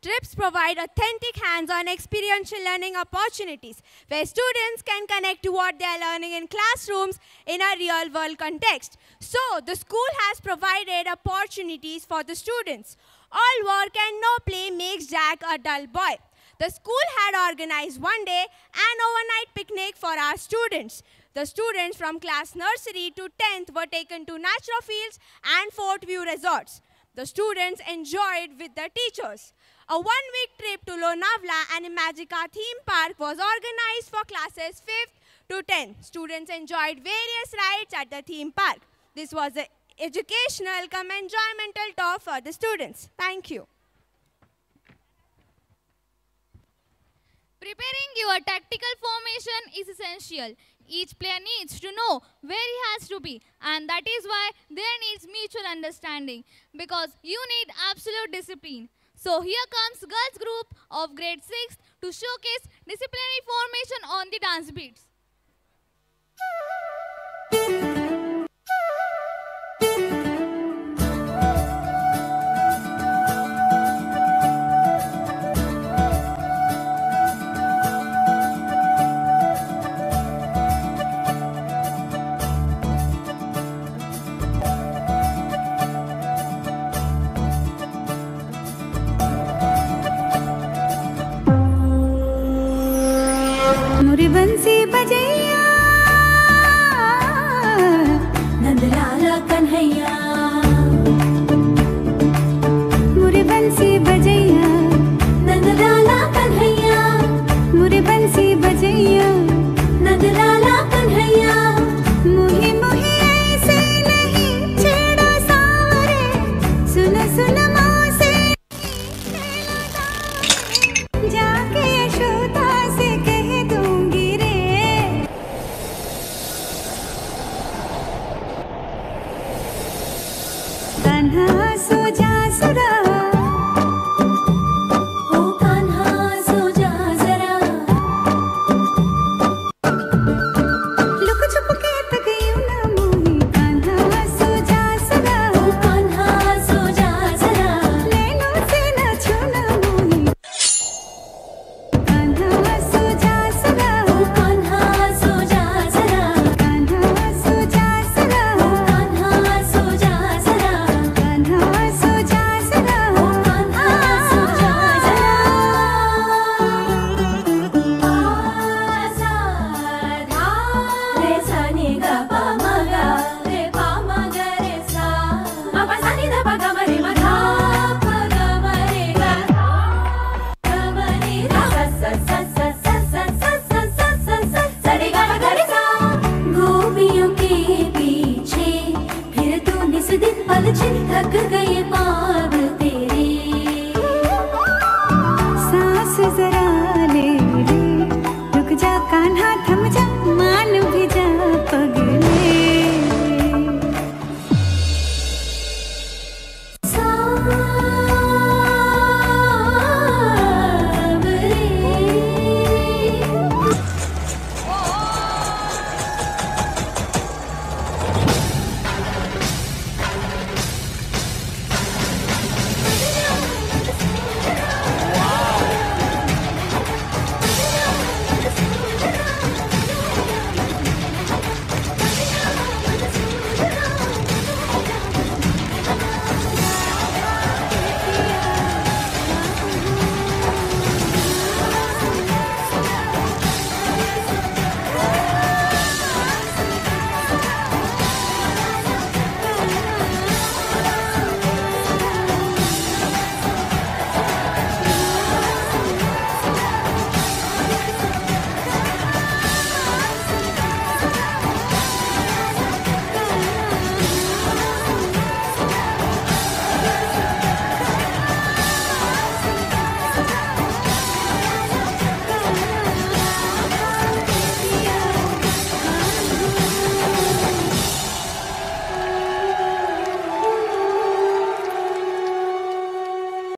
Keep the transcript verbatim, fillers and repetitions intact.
Trips provide authentic hands-on experiential learning opportunities where students can connect to what they are learning in classrooms in a real-world context. So, the school has provided opportunities for the students. All work and no play makes Jack a dull boy. The school had organized one day an overnight picnic for our students. The students from class nursery to tenth were taken to natural fields and Fort View resorts. The students enjoyed with the teachers. A one-week trip to Lonavala and Imagica theme park was organized for classes fifth to tenth. Students enjoyed various rides at the theme park. This was an educational come enjoymental tour for the students. Thank you. Preparing your tactical formation is essential. Each player needs to know where he has to be, and that is why there needs mutual understanding, because you need absolute discipline. So here comes girls group of grade sixth to showcase disciplinary formation on the dance beats. मुरी बंसी बजे